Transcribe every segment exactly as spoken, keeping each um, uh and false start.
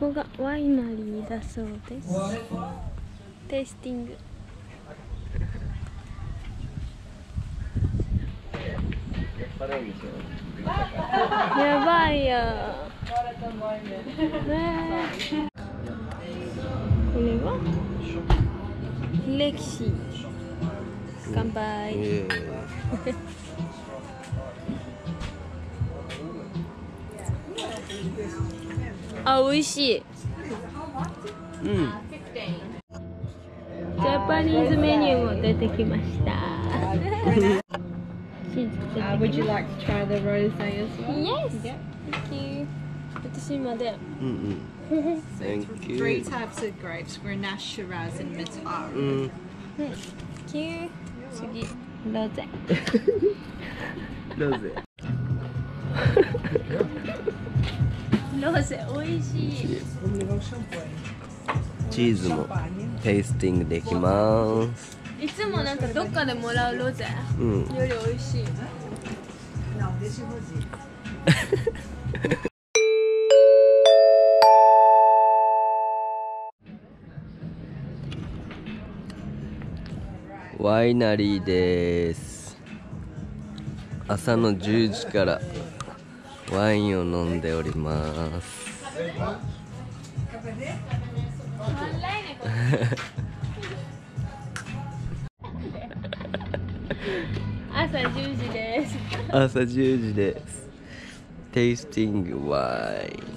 こがワイナリーだそうです。テイスティング。やばいよ。これはレキシ。乾杯。あ、美味しい。うん。ジャパニーズメニューも出てきました。Uh, would you like to try the rosé as well? Yes. Yeah. Thank you. 私まで。うんうん。Thank you. Three types of grapes: Grenache, Shiraz, and Mataro. うん。Thank you. 次、ロゼ。ロゼ。ロゼ美味しい。チーズもテイスティングできます。いつもなんかどっかでもらうロゼ、うん、より美味しい。ワイナリーです。朝のじゅうじからワインを飲んでおります。朝じゅうじです。朝じゅうじです。テイスティングワイン。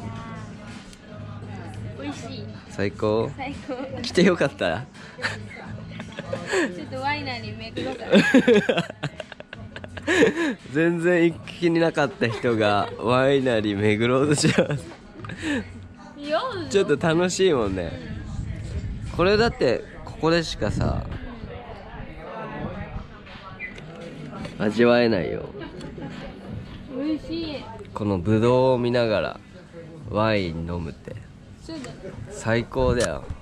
美味しい。最高。最高。来てよかった。ちょっとワイナリー巡ろうかな。全然行く気になかった人がワイナリー巡ろうとします。ちょっと楽しいもんね。これだってここでしかさ味わえないよ。美味しい。このブドウを見ながらワイン飲むって最高だよ。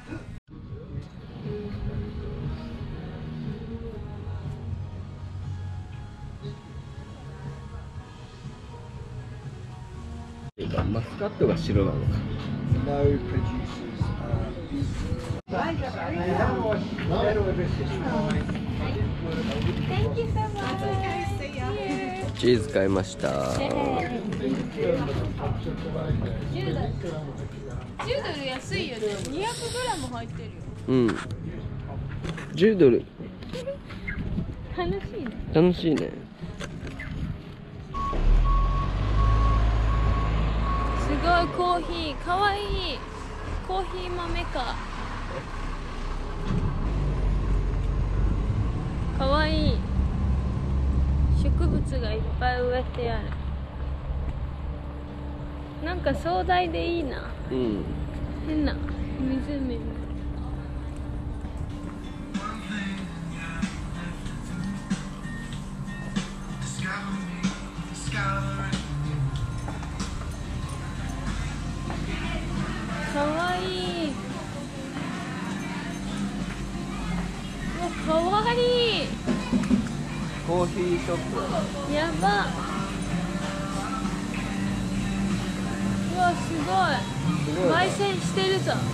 マスカットが白なのか。No producers. Thank you so much. チーズ買いました。じゅうドル。じゅうドル安いよね。にひゃくグラム入ってるよ。うん。じゅうドル。楽しいね。楽しいね。すごいコーヒー、かわいい。コーヒー豆か。かわいい。植物がいっぱい植えてある。なんか壮大でいいな。うん。変な湖。かわいい。うわ、かわいい。コーヒーショップ。やば。うわ、すごい。焙煎してるぞ。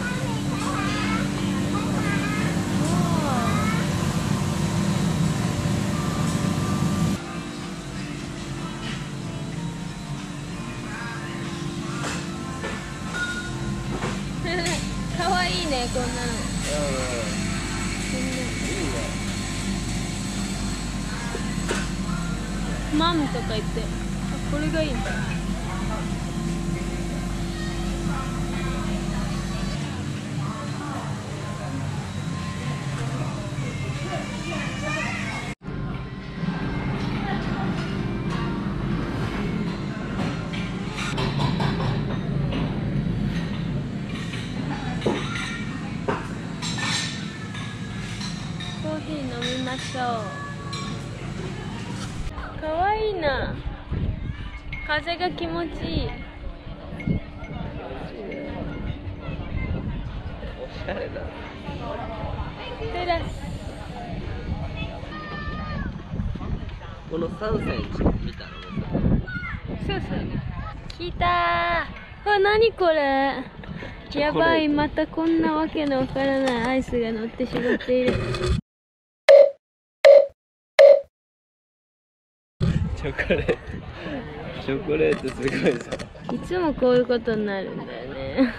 かわいいね、こんなの。マムとか言って、あ、これがいいんだ。コーヒー飲みましょう。かわいいな。風が気持ちいい。おしゃれだ。テラス。このさんセンチ見たの？そうそう。来たー。 あ、何これ。やばい、またこんなわけのわからないアイスが乗ってしまっている。 チョコレート。チョコレートすごいぞ。 いつもこういうことになるんだよね。